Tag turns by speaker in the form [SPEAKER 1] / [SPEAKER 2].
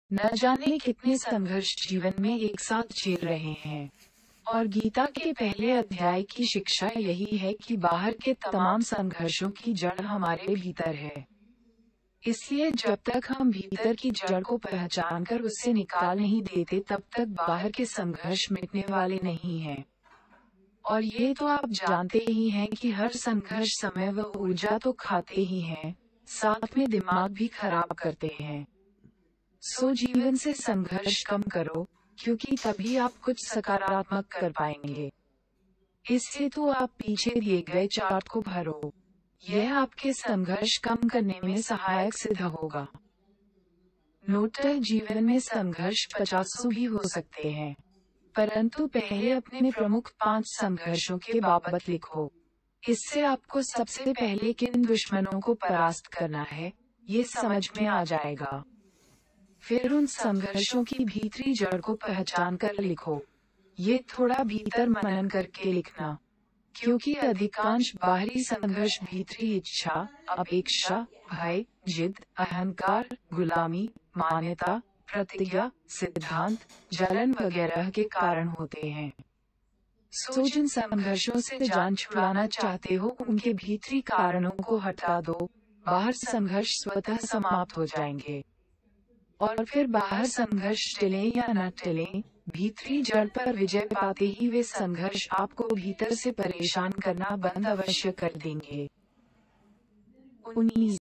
[SPEAKER 1] न जाने कितने संघर्ष जीवन में एक साथ झेल रहे हैं। और गीता के पहले अध्याय की शिक्षा यही है कि बाहर के तमाम संघर्षों की जड़ हमारे भीतर है। इसलिए जब तक हम भीतर की जड़ को पहचान कर उससे निकाल नहीं देते तब तक बाहर के संघर्ष मिटने वाले नहीं हैं। और ये तो आप जानते ही हैं कि हर संघर्ष समय व ऊर्जा तो खाते ही हैं, साथ में दिमाग भी खराब करते हैं। सो जीवन से संघर्ष कम करो, क्योंकि तभी आप कुछ सकारात्मक कर पाएंगे। इस हेतु आप पीछे दिए गए चार्ट को भरो। यह आपके संघर्ष कम करने में सहायक सिद्ध होगा। नोट: जीवन में संघर्ष 50 भी हो सकते हैं, परंतु पहले अपने प्रमुख 5 संघर्षों के बाबत लिखो। इससे आपको सबसे पहले किन दुश्मनों को परास्त करना है, ये समझ में आ जाएगा। फिर उन संघर्षों की भीतरी जड़ को पहचान कर लिखो। ये थोड़ा भीतर मनन करके लिखना, क्योंकि अधिकांश बाहरी संघर्ष भीतरी इच्छा, अपेक्षा, भय, जिद, अहंकार, गुलामी, मान्यता, प्रतिज्ञा, सिद्धांत, जलन वगैरह के कारण होते हैं। सो जिन संघर्षों से जान छुड़ाना चाहते हो उनके भीतरी कारणों को हटा दो, बाहर संघर्ष स्वतः समाप्त हो जाएंगे। और फिर बाहर संघर्ष टले या न टले, भीतरी जड़ पर विजय पाते ही वे संघर्ष आपको भीतर से परेशान करना बंद अवश्य कर देंगे। 19